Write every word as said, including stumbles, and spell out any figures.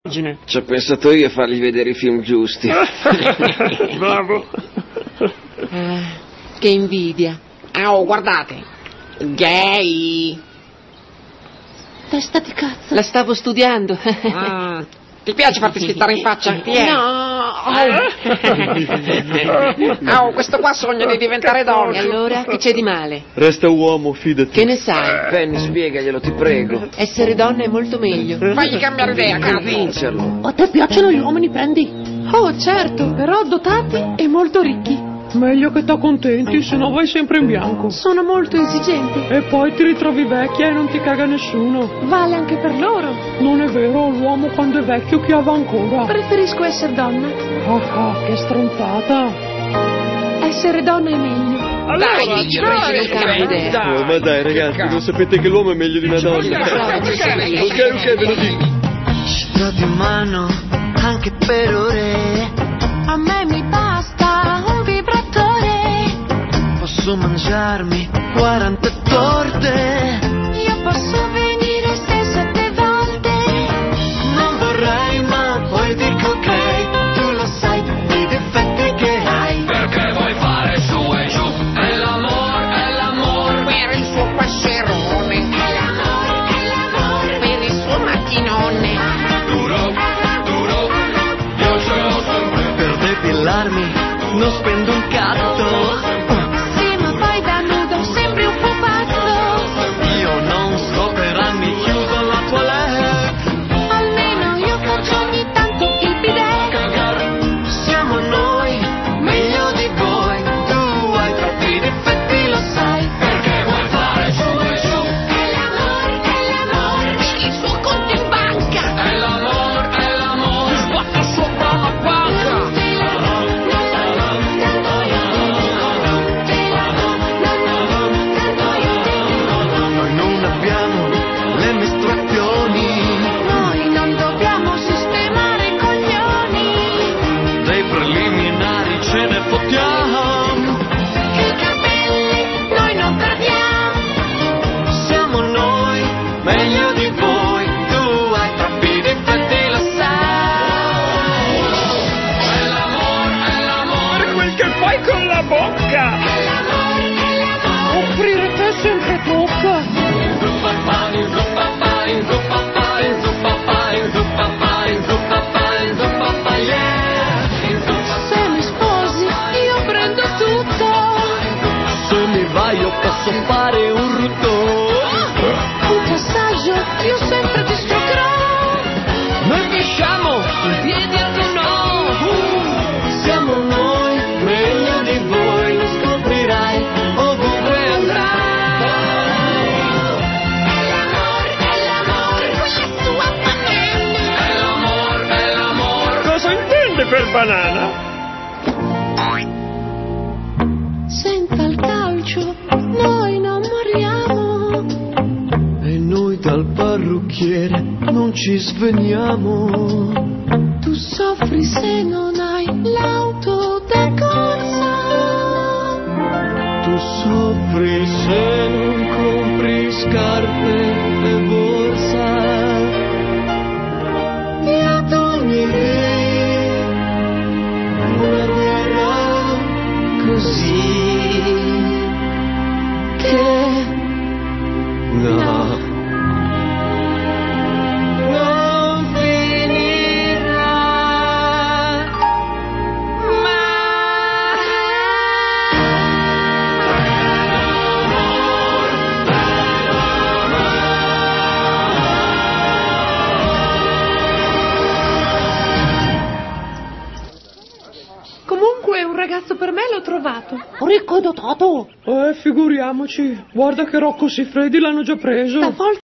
Ci ho pensato io a fargli vedere i film giusti. Bravo. Ah, che invidia. Oh, guardate. Gay. Testa di cazzo. La stavo studiando. Mm. Ti piace farti schizzare in faccia? Ti è? No. Oh, questo qua sogna di diventare E donna. allora che c'è di male? Resta uomo, fidati. Che ne sai? Penny, spiegaglielo, ti prego. Essere donna è molto meglio. Fagli cambiare idea, cazzo. Convincerlo. A te piacciono gli uomini prendi? Oh, certo, però dotati e molto ricchi. Meglio che t'accontenti, se no vai sempre in bianco. Sono molto esigente. E poi ti ritrovi vecchia e non ti caga nessuno. Vale anche per loro. Non è vero, l'uomo quando è vecchio chiava ancora. Preferisco essere donna. Ah, ah, che stronzata. Essere donna è meglio. Allora, Dai, dai, non cambio idea. Oh, ma dai ragazzi, non sapete che l'uomo è meglio di una donna. Ok, ok, ve lo dico. Città di mano, anche per ore. A me mi basta un vibratore. Posso mangiarmi quaranta torte. Io posso venire sei sette volte. Non vorrei, ma poi dico ok. Tu lo sai, i difetti che hai. Perché vuoi fare su e giù? È l'amor, è l'amor. Per il suo passerone. È l'amore, è l'amore. Per il suo macchinone. Duro, duro, io ce l'ho sempre. Per depillarmi non spendo un cazzo. Sì, ma poi da nudo sembri un pupazzo. Io non sto per anni chiuso alla toilette. Almeno io faccio ogni tanto il bidet. Siamo noi, meglio di voi. Tu hai troppi difetti, lo sai. Perché vuoi fare su e giù? È l'amore, è l'amore. Per il suo conto in banca. È l'amor, è l'amor. Sbatta sopra la banca. Noi non abbiamo le mestruazioni. Noi non dobbiamo sistemare i coglioni. Dei preliminari ce ne fottiamo. I capelli noi non perdiamo. Siamo noi, meglio di voi. Tu hai troppi difetti, lo sai. È l'amor, è l'amor. Per quel che fai con la bocca. È l'amore, è l'amore. Offrire te sempre tocca. Zuppa pani, zuppa pani, zuppa pani, zuppa pani, zuppa pani, zuppa pani, zuppa pani, yeah. Se mi sposi io prendo tutto. Se mi vai io posso fare un rutto. Un passaggio io sempre ti sfrutterò. Noi pisciamo in piedi e tu no. Siamo noi, meglio di voi. Lo scoprirai ovunque andrai. È l'amore, è l'amore. Quella tua banana. È l'amor, è l'amor. Cosa intende per banana? Senza il calcio noi non moriamo. E noi dal parrucchiere non ci sveniamo. Tu soffri se non hai l'auto da corsa. Tu soffri se non compri scarpe e borsa. E ad ogni idea una guerra così che no, non finirà Comunque un ragazzo per me l'ho trovato. Ricco e dotato. Eh, figuriamoci. Guarda che Rocco Siffredi l'hanno già preso. Stavolta